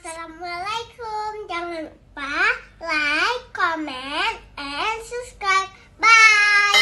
Assalamualaikum. Jangan lupa like, comment, and subscribe. Bye.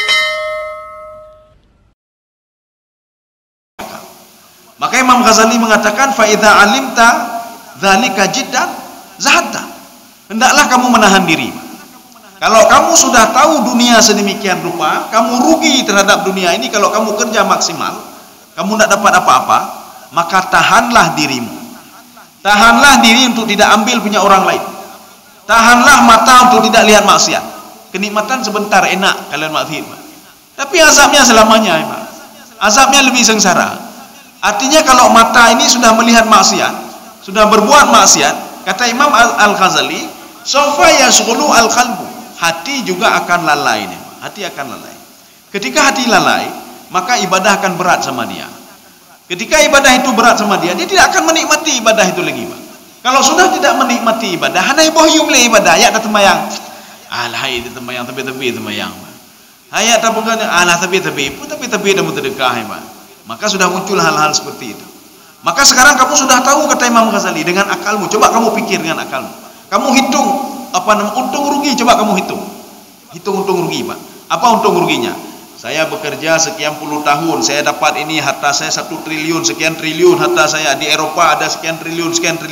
Maka Imam Ghazali mengatakan fa idza alimta dzalika jiddan zahadta. Hendaklah kamu menahan diri. Kalau kamu sudah tahu dunia sedemikian rupa, kamu rugi terhadap dunia ini kalau kamu kerja maksimal, kamu tidak dapat apa-apa, maka tahanlah dirimu. Tahanlah diri untuk tidak ambil punya orang lain. Tahanlah mata untuk tidak lihat maksiat. Kenikmatan sebentar enak kalian maksiat, tapi azabnya selamanya. Azabnya lebih sengsara. Artinya kalau mata ini sudah melihat maksiat, sudah berbuat maksiat, kata Imam Al-Ghazali, sawfa yashghulu al-qalbu. Hati juga akan lalai. Hati akan lalai. Ketika hati lalai, maka ibadah akan berat sama dia. Ketika ibadah itu berat sama dia, dia tidak akan menikmati ibadah itu lagi, Pak. Kalau sudah tidak menikmati ibadah, hanai bohyum le ibadah, ya dah temayang. Alah itu temayang tepi-tepi temayang. Hayat tak bukan alah tepi-tepi, pun tepi-tepi dah muterdekah, Pak. Maka sudah muncul hal-hal seperti itu. Maka sekarang kamu sudah tahu, kata Imam Ghazali, dengan akalmu, coba kamu pikir dengan akalmu. Kamu hitung untung rugi, coba kamu hitung. Hitung untung rugi, Pak. Apa untung ruginya? Saya bekerja sekian puluh tahun, saya dapat ini, harta saya 1 triliun, sekian triliun harta saya, di Eropa ada sekian triliun.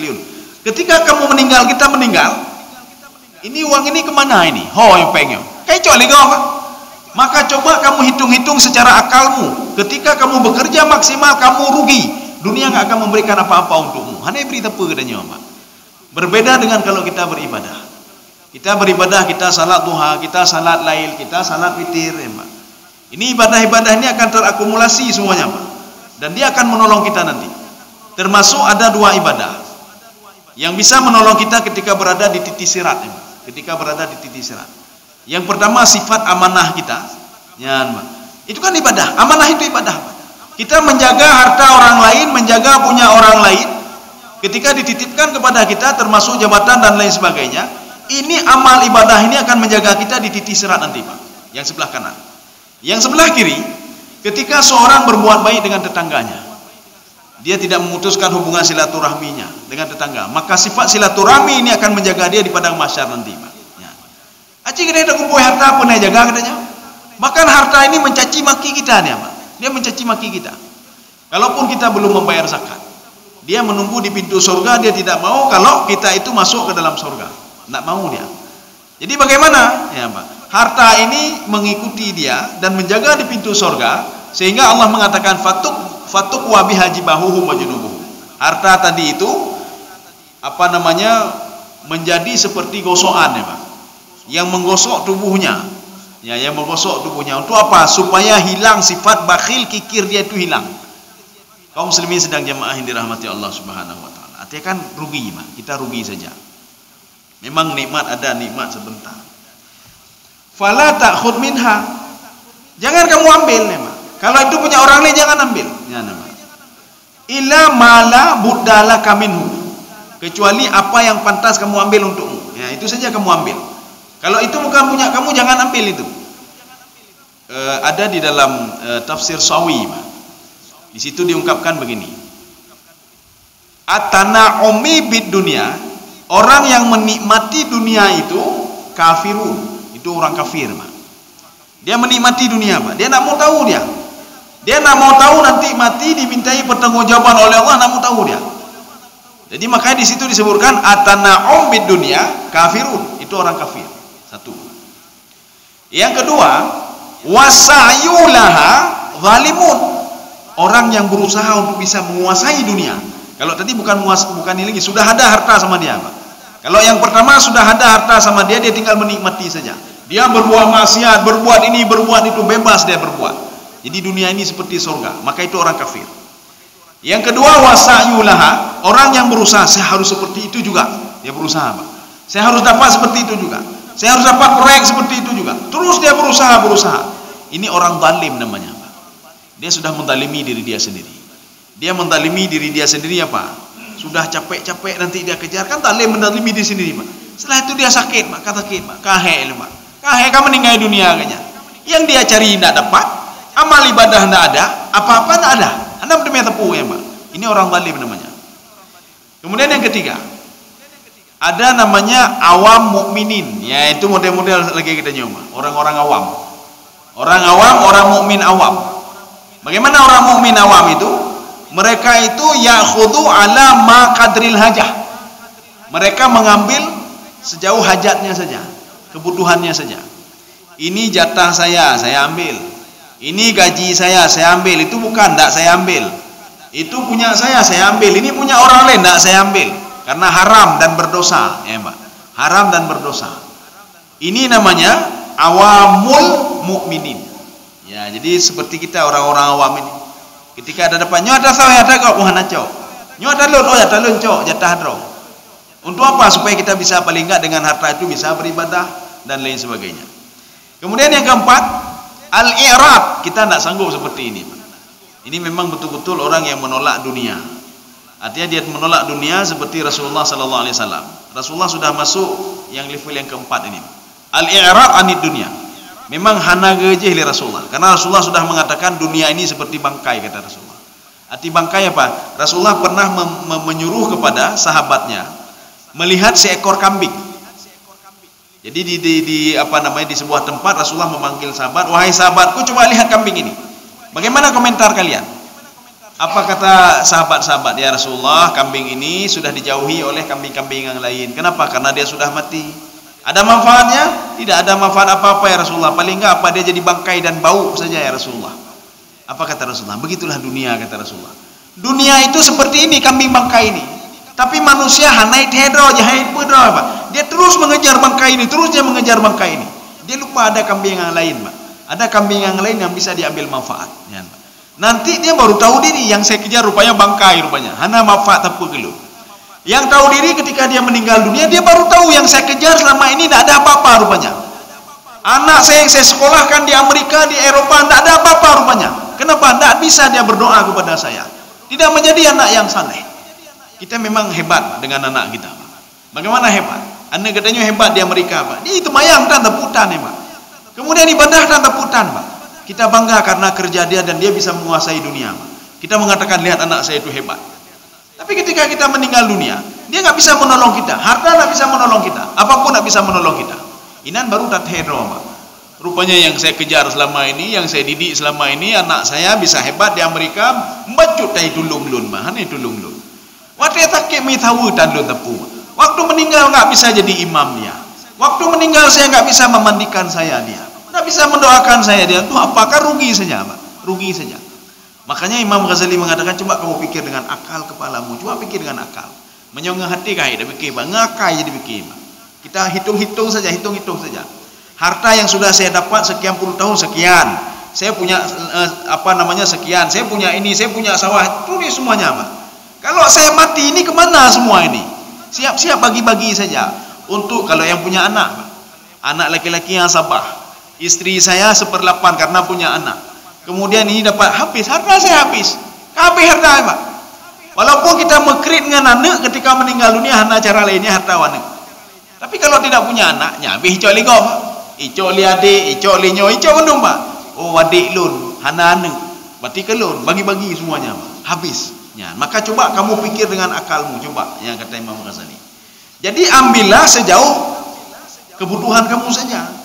Ketika kamu meninggal, kita meninggal, ini uang ini kemana ini? Yang pengen kayak coli kau, Pak. Maka coba kamu hitung-hitung secara akalmu. Ketika kamu bekerja maksimal, kamu rugi, dunia nggak akan memberikan apa-apa untukmu. Hanya beri apa katanya, Pak. Berbeda dengan kalau kita beribadah. Kita beribadah, kita salat duha, kita salat lail, kita salat witir, ya, Pak. Ini ibadah-ibadah ini akan terakumulasi semuanya, Pak. Dan dia akan menolong kita nanti. Termasuk ada 2 ibadah yang bisa menolong kita ketika berada di titik sirat, ya, Pak. Ketika berada di titik sirat. Yang pertama sifat amanah kita. Ya, Pak. Itu kan ibadah. Amanah itu ibadah, Pak. Kita menjaga harta orang lain, menjaga punya orang lain. Ketika dititipkan kepada kita termasuk jabatan dan lain sebagainya, ini amal ibadah ini akan menjaga kita di titik sirat nanti, Pak. Yang sebelah kanan. Yang sebelah kiri, ketika seorang berbuat baik dengan tetangganya, dia tidak memutuskan hubungan silaturahminya dengan tetangga, maka sifat silaturahmi ini akan menjaga dia di padang mahsyar nanti, Pak. Ya. Aci kita ada kumpul harta pun dia jaga katanya. Bahkan harta ini mencaci maki kita nih, Pak. Dia mencaci maki kita. Kalaupun kita belum membayar zakat, dia menunggu di pintu surga, dia tidak mau kalau kita itu masuk ke dalam surga. Tidak mau dia. Jadi bagaimana? Ya, Pak. Harta ini mengikuti dia dan menjaga di pintu surga, sehingga Allah mengatakan fatuk wa bihajibahuhum wa junubuhum. Harta tadi itu menjadi seperti gosokan, ya, Pak. Yang menggosok tubuhnya. Ya, yang menggosok tubuhnya. Untuk apa? Supaya hilang sifat bakhil, kikir dia itu hilang. Kaum muslimin sedang jamaah yang dirahmati Allah Subhanahu wa taala. Artinya kan rugi, Pak. Kita rugi saja. Memang nikmat ada, nikmat sebentar. Fala ta'khud minha. Jangan kamu ambil, memang. Kalau itu punya orang lain jangan ambil. Ya, nama. Illa mala buddala kaminhu. Kecuali apa yang pantas kamu ambil untukmu. Ya, itu saja kamu ambil. Kalau itu bukan punya kamu, jangan ambil itu. Ada di dalam tafsir Sawi, Pak. Di situ diungkapkan begini. At-tana'umi bid dunya, orang yang menikmati dunia itu kafirun. Itu orang kafir, Pak. Dia menikmati dunia, Pak. Dia nak mau tahu dia. Dia nak mau tahu nanti mati dimintai pertanggungjawaban oleh Allah, nak mau tahu dia. Jadi makanya di situ disebutkan at-tana'um bid dunya kafirun. Itu orang kafir. Satu. Yang kedua, wasa'yulaha zalimun. Orang yang berusaha untuk bisa menguasai dunia. Kalau tadi bukan ini lagi, sudah ada harta sama dia, Pak. Kalau yang pertama sudah ada harta sama dia, dia tinggal menikmati saja. Dia berbuat maksiat, berbuat ini, berbuat itu, bebas dia berbuat. Jadi dunia ini seperti surga, maka itu orang kafir. Yang kedua, wasa'yulaha, orang yang berusaha, saya harus seperti itu juga. Dia berusaha, Pak. Saya harus dapat seperti itu juga. Saya harus dapat proyek seperti itu juga. Terus dia berusaha. Ini orang zalim namanya, Pak. Dia sudah menzalimi diri dia sendiri. Dia menzalimi diri dia sendiri apa? Sudah capek-capek nanti dia kejar, kan zalim menzalimi diri sendiri, Pak. Setelah itu dia sakit, Pak. Kata sakit, Pak. Kahek, Pak. Kahek kamu meninggal dunia kayaknya. Yang dia cari tidak dapat, amal ibadah tidak ada, apa-apa tidak ada. Anda demi tepuk, ya, Pak. Ini orang zalim namanya. Kemudian yang ketiga, Ada namanya awam mukminin, ya itu model-model lagi kita nyoba. Orang-orang awam. Orang awam, orang mukmin awam. Bagaimana orang mukmin awam itu? Mereka itu ya'khudhu ala ma qadril hajah. Mereka mengambil sejauh hajatnya saja, kebutuhannya saja. Ini jatah saya ambil. Ini gaji saya ambil. Itu bukan, tidak saya ambil. Itu punya saya ambil. Ini punya orang lain, tidak saya ambil. Karena haram dan berdosa, ya Mbak. Haram dan berdosa. Ini namanya awamul mukminin. Ya, jadi seperti kita orang-orang awam ini. Ketika ada depan, nyo ada saya ada kok bukan cok. Nyo ada lon, oh ya talon cok, jatah dro. Untuk apa? Supaya kita bisa paling enggak dengan harta itu bisa beribadah dan lain sebagainya. Kemudian yang keempat, al-i'rad. Kita tidak sanggup seperti ini. Ini memang betul-betul orang yang menolak dunia. Artinya dia menolak dunia seperti Rasulullah sallallahu alaihi wasallam. Rasulullah sudah masuk yang level yang keempat ini. Al-i'rad anid dunia. Memang hana gejeh li Rasulullah. Karena Rasulullah sudah mengatakan dunia ini seperti bangkai, kata Rasulullah. Arti bangkai apa? Rasulullah pernah menyuruh kepada sahabatnya melihat seekor kambing. Jadi di sebuah tempat Rasulullah memanggil sahabat, "Wahai sahabatku, coba lihat kambing ini. Bagaimana komentar kalian?" Apa kata sahabat-sahabat? Ya Rasulullah, kambing ini sudah dijauhi oleh kambing-kambing yang lain. Kenapa? Karena dia sudah mati. Ada manfaatnya? Tidak ada manfaat apa-apa ya Rasulullah. Paling enggak apa dia jadi bangkai dan bau saja ya Rasulullah. Apa kata Rasulullah? Begitulah dunia, kata Rasulullah. Dunia itu seperti ini, kambing bangkai ini. Tapi manusia hanai tedro jahit pudro apa? Dia terus mengejar bangkai ini, terus dia mengejar bangkai ini. Dia lupa ada kambing yang lain, Pak. Ada kambing yang lain yang bisa diambil manfaat, ya, Pak. Nanti dia baru tahu diri, yang saya kejar rupanya bangkai rupanya. Hana manfaat apa gitu. Yang tahu diri ketika dia meninggal dunia, dia baru tahu yang saya kejar selama ini tidak ada apa-apa rupanya. Anak saya yang saya sekolahkan di Amerika, di Eropa, tidak ada apa-apa rupanya. Kenapa? Tidak bisa dia berdoa kepada saya. Tidak menjadi anak yang saleh. Kita memang hebat dengan anak kita. Bagaimana hebat? Anak katanya hebat di Amerika, Pak. Ini temayang dan teputan, Pak. Kemudian ibadah dan teputan, Pak. Kita bangga karena kerja dia dan dia bisa menguasai dunia. Kita mengatakan, lihat anak saya itu hebat. Tapi ketika kita meninggal dunia, dia nggak bisa menolong kita. Harta nggak bisa menolong kita. Apapun nggak bisa menolong kita. Inan baru tathero, Pak. Rupanya yang saya kejar selama ini, yang saya didik selama ini, anak saya bisa hebat di Amerika, membacut tai tulung lun, Pak. Ini tulung lun. Waktu tak mi tahu dan lun tepu. Waktu meninggal nggak bisa jadi imam dia. Waktu meninggal saya nggak bisa memandikan saya dia. Tidak bisa mendoakan saya dia. Itu apakah rugi saja, Pak? Rugi saja. Makanya Imam Ghazali mengatakan, coba kamu pikir dengan akal kepalamu. Coba pikir dengan akal. Menyongong hati kah? Tidak pikir, Pak. Ngakai jadi pikir, Pak. Kita hitung-hitung saja, hitung-hitung saja. Harta yang sudah saya dapat sekian puluh tahun sekian. Saya punya sekian. Saya punya ini, saya punya sawah. Tulis semuanya, Pak. Kalau saya mati ini kemana semua ini? Siap-siap bagi-bagi saja. Untuk kalau yang punya anak, Pak. Anak laki-laki yang sabar. Istri saya 1/8 karena punya anak. Kemudian ini dapat habis, harta saya habis. Habis harta, Pak. Walaupun kita mekrit dengan anak ketika meninggal dunia, hana cara lainnya harta anak. Tapi kalau tidak punya anaknya, habis icok li kau, Pak. Icok li adik, icok li nyo, icok mendung, Pak. Oh, adik lun, hana anak. Berarti ke lun, bagi-bagi semuanya, Pak. Habis. Ya, maka coba kamu pikir dengan akalmu, coba, yang kata Imam Ghazali. Jadi ambillah sejauh kebutuhan kamu saja.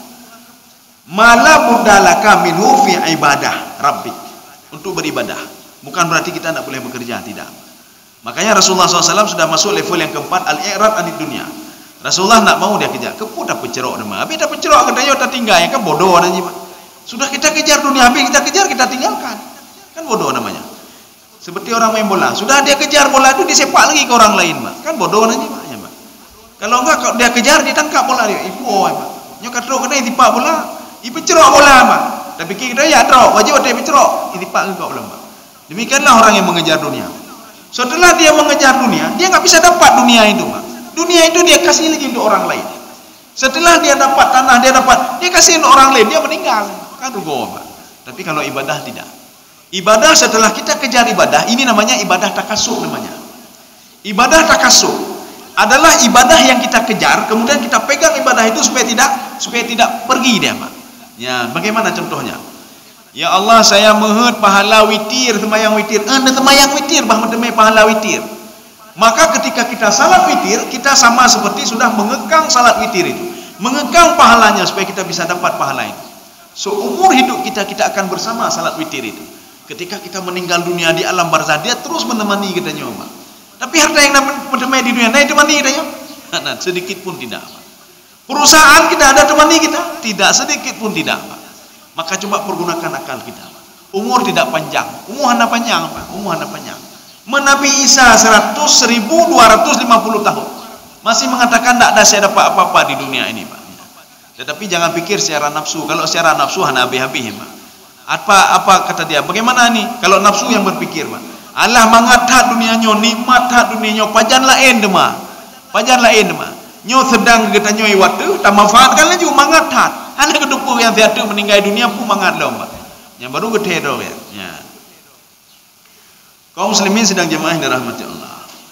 Mala budalaka minhu fi ibadah rabbik, untuk beribadah. Bukan berarti kita tidak boleh bekerja, tidak. Makanya Rasulullah SAW sudah masuk level yang keempat, al-i'rad anid dunia. Rasulullah nak mau dia kejar, kepu dah pecerok nama. Habis dah pecerok katanya dah tinggal, ya kan bodoh namanya, Pak. Sudah kita kejar dunia, habis kita kejar kita tinggalkan. Kan bodoh namanya. Seperti orang main bola, sudah dia kejar bola itu disepak lagi ke orang lain, Pak. Kan bodoh namanya, Pak. Ya, Pak. Kalau enggak kalau dia kejar ditangkap bola dia. Ibu, Pak. Nyok katro kena tipak bola. Ibu cerok bola, Pak. Tapi kita ya trok, wajib ada cerok. Itipak ke kau belum, Pak. Demikianlah orang yang mengejar dunia. Setelah dia mengejar dunia, dia nggak bisa dapat dunia itu, Pak. Dunia itu dia kasih lagi untuk orang lain. Setelah dia dapat tanah, dia kasih untuk orang lain, dia meninggal. Kan rugo, Pak. Tapi kalau ibadah tidak. Ibadah setelah kita kejar ibadah, ini namanya ibadah takasuk namanya. Ibadah takasuk adalah ibadah yang kita kejar, kemudian kita pegang ibadah itu supaya tidak pergi dia, Pak. Ya, bagaimana contohnya? Ya Allah, saya mehet pahala witir, semayang witir. Anda semayang witir, bah mentemai pahala witir. Maka ketika kita salat witir, kita sama seperti sudah mengekang salat witir itu, mengekang pahalanya supaya kita bisa dapat pahala itu. Seumur hidup kita akan bersama salat witir itu. Ketika kita meninggal dunia di alam barzah, dia terus menemani kita nyoba. Tapi harta yang menemani di dunia, nah temani kita nyoba. Sedikit pun tidak. Perusahaan kita ada temani kita, tidak sedikit pun tidak. Maka coba pergunakan akal kita. Umur tidak panjang, umur hanya panjang, umur hanya panjang. Nabi Isa 100.250 tahun masih mengatakan tidak ada saya dapat apa-apa di dunia ini, Pak. Tetapi jangan pikir secara nafsu. Kalau secara nafsu hanya habis-habis, Pak. Apa kata dia? Bagaimana nih kalau nafsu yang berpikir, Pak? Allah mangathat dunianya, nikmat hat dunianya, pajan lain dema. Pajan lain dema. Nyo sedang kita nyoi waktu, tak manfaatkan lagi mangathat. Hanya kedupu yang tiada meninggal dunia pun mangat dah, Pak. Yang baru gede dah ya. Kaum muslimin sedang jemaah yang dirahmati Allah.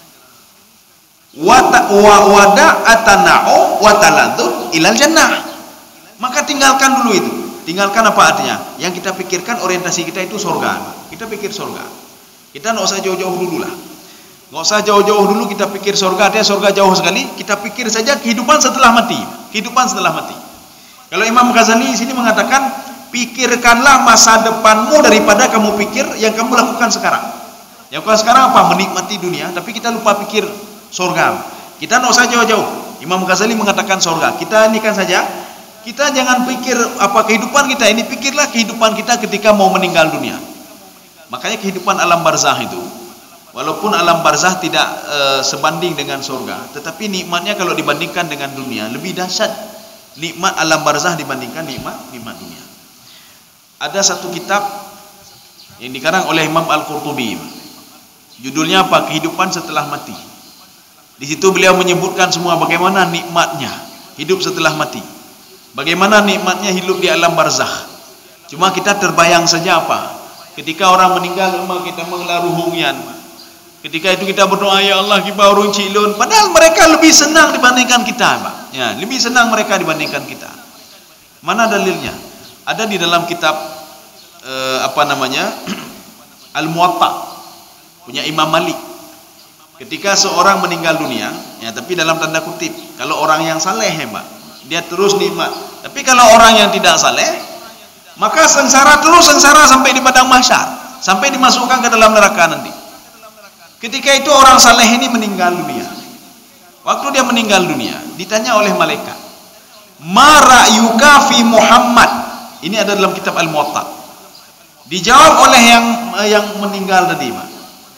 Wada'atana'u wa taladud ilal jannah. Maka tinggalkan dulu itu. Tinggalkan apa artinya? Yang kita pikirkan orientasi kita itu surga. Kita pikir surga. Kita enggak usah jauh-jauh dulu lah. Enggak usah jauh-jauh dulu kita pikir surga. Artinya surga jauh sekali. Kita pikir saja kehidupan setelah mati. Kehidupan setelah mati. Kalau Imam Ghazali di sini mengatakan, pikirkanlah masa depanmu daripada kamu pikir yang kamu lakukan sekarang. Yang kalau sekarang apa? Menikmati dunia, tapi kita lupa pikir surga. Kita tidak usah jauh-jauh. Imam Ghazali mengatakan surga. Kita ini kan saja, kita jangan pikir apa kehidupan kita ini, pikirlah kehidupan kita ketika mau meninggal dunia. Makanya kehidupan alam barzah itu, walaupun alam barzah tidak sebanding dengan surga, tetapi nikmatnya kalau dibandingkan dengan dunia lebih dahsyat. Nikmat alam barzah dibandingkan nikmat dunia. Ada satu kitab yang dikarang oleh Imam Al-Qurtubi. Judulnya apa? Kehidupan setelah mati. Di situ beliau menyebutkan semua bagaimana nikmatnya hidup setelah mati. Bagaimana nikmatnya hidup di alam barzakh. Cuma kita terbayang saja apa? Ketika orang meninggal, kita mengelar ruhungian. Ketika itu kita berdoa, ya Allah kita urung cilun. Padahal mereka lebih senang dibandingkan kita, Pak. Ya, lebih senang mereka dibandingkan kita. Mana dalilnya? Ada di dalam kitab Al-Muwatta punya Imam Malik. Ketika seorang meninggal dunia, ya tapi dalam tanda kutip, kalau orang yang saleh hebat, dia terus nikmat. Tapi kalau orang yang tidak saleh, maka sengsara terus sengsara sampai di padang mahsyar, sampai dimasukkan ke dalam neraka nanti. Ketika itu orang saleh ini meninggal dunia. Waktu dia meninggal dunia, ditanya oleh malaikat, "Ma ra'yuka fi Muhammad?" Ini ada dalam kitab Al-Muwatta. Dijawab oleh yang meninggal tadi, Pak.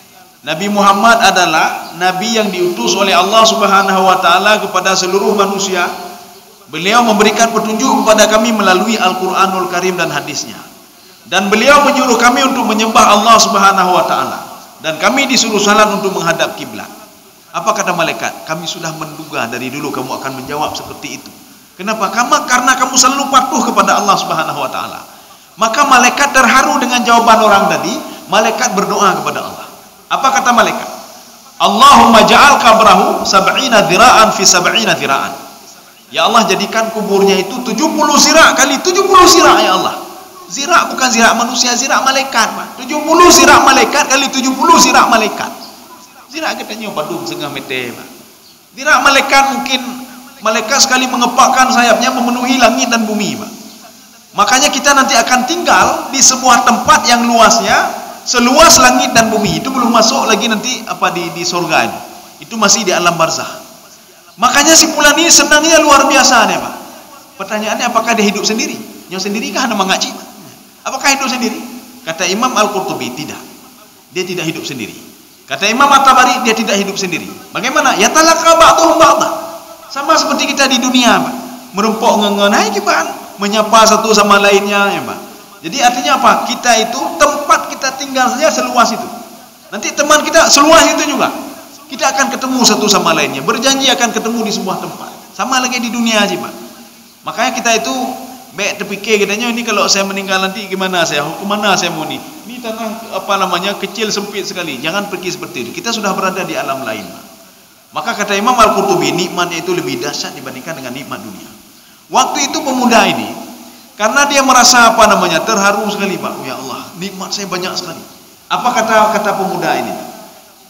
Nabi Muhammad adalah nabi yang diutus oleh Allah Subhanahu wa taala kepada seluruh manusia. Beliau memberikan petunjuk kepada kami melalui Al-Qur'anul Karim dan hadisnya. Dan beliau menyuruh kami untuk menyembah Allah Subhanahu wa taala. Dan kami disuruh salat untuk menghadap kiblat. Apa kata malaikat? Kami sudah menduga dari dulu kamu akan menjawab seperti itu. Kenapa? Karena kamu selalu patuh kepada Allah Subhanahu wa taala. Maka malaikat terharu dengan jawaban orang tadi. Malaikat berdoa kepada Allah. Apa kata malaikat? Allahumma ja'al qabrahu 70 dhira'an fi 70 dhira'an. Ya Allah, jadikan kuburnya itu 70 zira' kali 70 zira' ya Allah. Zira' bukan zira' manusia, zira' malaikat, Pak. 70 zira' malaikat kali 70 zira' malaikat. Zira' katanya padung setengah meter, Pak. Zira' malaikat mungkin malaikat sekali mengepakkan sayapnya memenuhi langit dan bumi, Pak. Makanya kita nanti akan tinggal di sebuah tempat yang luasnya seluas langit dan bumi. Itu belum masuk lagi nanti di surga ini. Itu masih di alam barzakh. Makanya si fulan ini senangnya luar biasa nih, Pak. Pertanyaannya, apakah dia hidup sendiri? Yang sendiri kah hanya mengaji? Apakah hidup sendiri? Kata Imam Al-Qurtubi, tidak. Dia tidak hidup sendiri. Kata Imam At-Tabari, dia tidak hidup sendiri. Bagaimana? Ya talaqqa ba'dhum ba'dha. Sama seperti kita di dunia, Pak. Merumpok ngengenai kita, menyapa satu sama lainnya, ya, Pak. Jadi artinya apa? Kita itu tempat kita tinggal saja seluas itu. Nanti teman kita seluas itu juga. Kita akan ketemu satu sama lainnya. Berjanji akan ketemu di sebuah tempat. Sama lagi di dunia aja, Pak. Makanya kita itu baik terpikir katanya, ini kalau saya meninggal nanti gimana saya? Kemana saya mau nih? Ini tanah kecil sempit sekali. Jangan pergi seperti itu. Kita sudah berada di alam lain, Pak. Maka kata Imam Al-Qurtubi, nikmatnya itu lebih dahsyat dibandingkan dengan nikmat dunia. Waktu itu pemuda ini, karena dia merasa terharu sekali, Pak. Ya Allah, nikmat saya banyak sekali. Apa kata pemuda ini?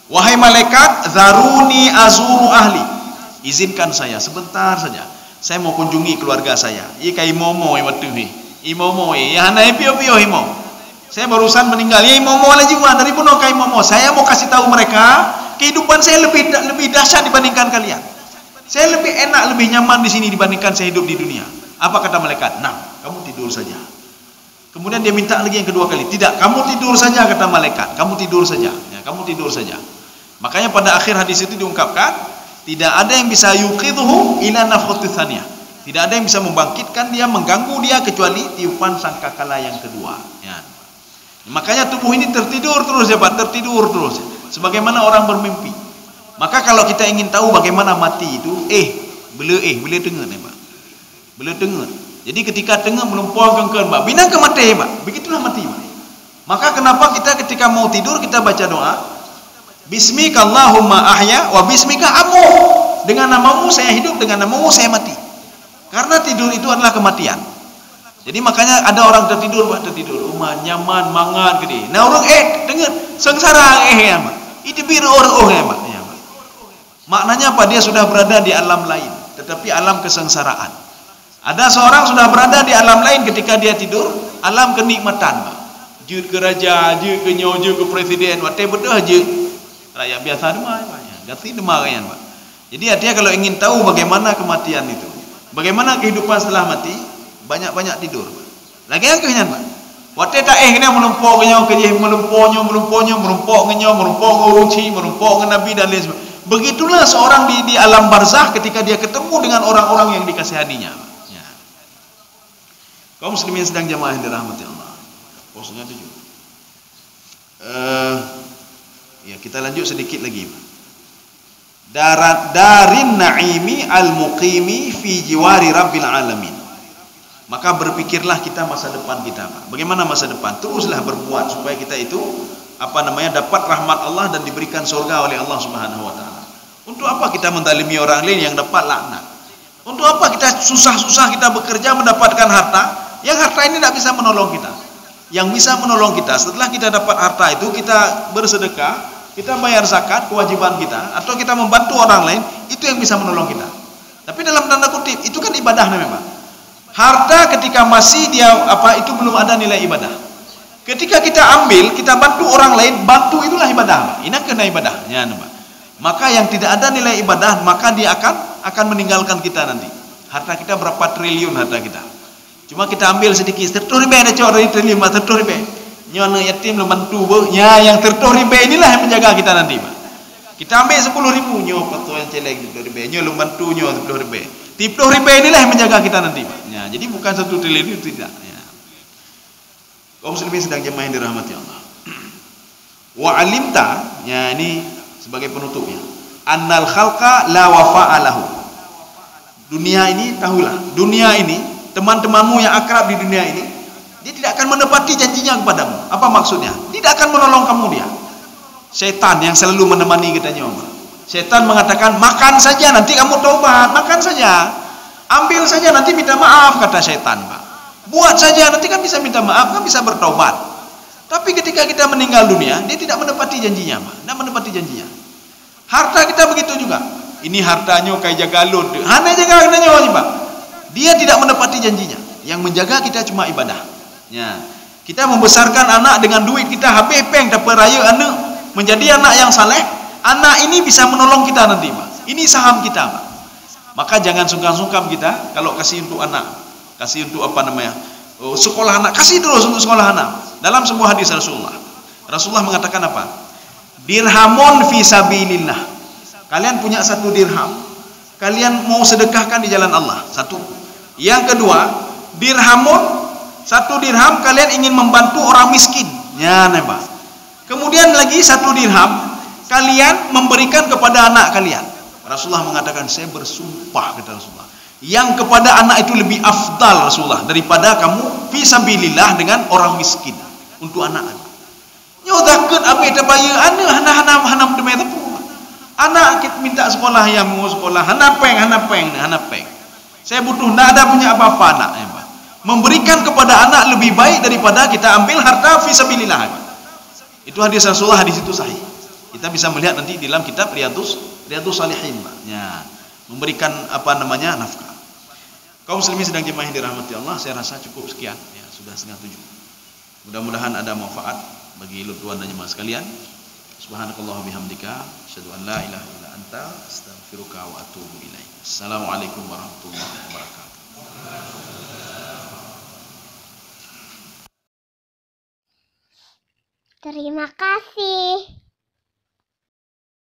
Wahai malaikat, zaruni azuru ahli. Izinkan saya sebentar saja. Saya mau kunjungi keluarga saya. Kai momo waktu ni. Momo ya hana pio-pio himo. Saya barusan meninggal. Momo lagi juga dari puno kai momo. Saya mau kasih tahu mereka kehidupan saya lebih dahsyat dibandingkan kalian. Saya lebih enak, lebih nyaman di sini dibandingkan saya hidup di dunia. Apa kata malaikat? Nah, kamu tidur saja. Kemudian dia minta lagi yang kedua kali. Tidak, kamu tidur saja kata malaikat. Kamu tidur saja. Ya, kamu tidur saja. Makanya pada akhir hadis itu diungkapkan, tidak ada yang bisa yuqidhuhu ila nafkhati tsaniyah. Tidak ada yang bisa membangkitkan dia, mengganggu dia kecuali tiupan sangkakala yang kedua. Ya. Makanya tubuh ini tertidur terus ya Pak, tertidur terus. Sebagaimana orang bermimpi. Maka kalau kita ingin tahu bagaimana mati itu, boleh dengar ya Pak. Boleh dengar. Jadi ketika tengah melumpur ke Pak, bina ke mati Pak. Begitulah mati Pak. Maka kenapa kita ketika mau tidur kita baca doa, Bismika Allahumma ahya wa bismika amuh. Dengan namamu saya hidup, dengan namamu saya mati. Karena tidur itu adalah kematian. Jadi makanya ada orang tertidur Pak, tertidur rumah nyaman, mangan gede. Nah orang dengar sengsara ya Pak. Itu biru orang ya Pak. Ya, Pak. Maknanya apa? Dia sudah berada di alam lain, tetapi alam kesengsaraan. Ada seorang sudah berada di alam lain ketika dia tidur, alam kenikmatan Pak. Jut ke raja, jut ke nyawa, jut ke presiden, waktu betul aja. Rakyat biasa demar Pak. Ganti demar kan Pak. Jadi artinya kalau ingin tahu bagaimana kematian itu, bagaimana kehidupan setelah mati, banyak-banyak tidur. Lagi yang kehinyan Pak. Waktu tak kena melumpuk kenyau kejih, melumpuknya, melumpuk kenyau, melumpuk nguruci, melumpuk ke Nabi dan lain sebagainya. Begitulah seorang di alam barzakh ketika dia ketemu dengan orang-orang yang dikasihaninya. Ya. Kaum muslimin sedang jamaah yang dirahmati Allah. Posnya 7. Ya kita lanjut sedikit lagi. Darin na'imi al-muqimi fi jiwari rabbil alamin. Maka berpikirlah kita masa depan kita Pak. Bagaimana masa depan? Teruslah berbuat supaya kita itu dapat rahmat Allah dan diberikan surga oleh Allah Subhanahu wa taala. Untuk apa kita menzalimi orang lain yang dapat laknat? Untuk apa kita susah-susah kita bekerja mendapatkan harta yang harta ini tidak bisa menolong kita? Yang bisa menolong kita setelah kita dapat harta itu kita bersedekah, kita bayar zakat kewajiban kita, atau kita membantu orang lain, itu yang bisa menolong kita. Tapi dalam tanda kutip itu kan ibadah memang. Harta ketika masih dia itu belum ada nilai ibadah. Ketika kita ambil, kita bantu orang lain, bantu itulah ibadah. Ini kena ibadahnya, Pak. Maka yang tidak ada nilai ibadah, maka dia akan meninggalkan kita nanti. Harta kita berapa triliun harta kita. Cuma kita ambil sedikit, 30 ribu ada cowok triliun, 30 ribu. Nyonya yatim bantu, ya yang 30 ribu inilah yang menjaga kita nanti, Pak. Kita ambil 10 ribu, nyonya patuh yang celeng 10 ribu, nyonya bantu nyonya 10 ribu. 30 ribu inilah yang menjaga kita nanti, Pak. Ya, jadi bukan 1 triliun itu tidak. Ya. Kaum muslimin sedang jemaah yang dirahmati Allah. Wa alimta, ya ini sebagai penutupnya. Annal khalqa la wafa'alahu. Dunia ini tahulah, dunia ini teman-temanmu yang akrab di dunia ini, dia tidak akan menepati janjinya kepadamu. Apa maksudnya? Tidak akan menolong kamu dia. Setan yang selalu menemani kita nyoba. Setan mengatakan, makan saja nanti kamu taubat, makan saja. Ambil saja nanti minta maaf, kata setan, Pak. Buat saja nanti kan bisa minta maaf, kan bisa bertaubat. Tapi ketika kita meninggal dunia, dia tidak menepati janjinya, Pak. Tidak menepati janjinya. Harta kita begitu juga. Ini hartanya kayak jaga lut. Hanya jaga kita Pak. Dia tidak menepati janjinya. Yang menjaga kita cuma ibadah. Ya. Kita membesarkan anak dengan duit kita habis peng dapat raya anak menjadi anak yang saleh. Anak ini bisa menolong kita nanti, Pak. Ini saham kita, Pak. Maka jangan sungkan-sungkan kita kalau kasih untuk anak, kasih untuk sekolah anak, kasih terus untuk sekolah anak. Dalam sebuah hadis Rasulullah mengatakan apa? Dirhamun fi sabilillah. Kalian punya 1 dirham, kalian mau sedekahkan di jalan Allah. 1. Yang kedua, dirhamun, 1 dirham kalian ingin membantu orang miskin. Ya, Pak. Kemudian lagi 1 dirham kalian memberikan kepada anak kalian. Rasulullah mengatakan, saya bersumpah, kata Rasulullah, yang kepada anak itu lebih afdal Rasulullah daripada kamu fisabilillah dengan orang miskin untuk anak-anak. Nyo takut apa kita bayar anak hanam demi tepu. Anak kita minta sekolah yang mau sekolah hanapeng. Saya butuh ndak ada punya apa-apa anak, ya, Pak. Memberikan kepada anak lebih baik daripada kita ambil harta fisabilillah. Itu hadis Rasulullah, hadis itu sahih. Kita bisa melihat nanti di dalam kitab Riyadhus Shalihin, ya, memberikan nafkah. Kaum muslimin sedang jemaah yang dirahmati Allah, saya rasa cukup sekian, ya, sudah 6:30. Mudah-mudahan ada manfaat bagi tuan dan jemaah sekalian. Subhanakallah bihamdika, asyhadu an la ilaha illa anta, astaghfiruka wa atubu ilaik. Assalamualaikum warahmatullahi wabarakatuh. Terima kasih.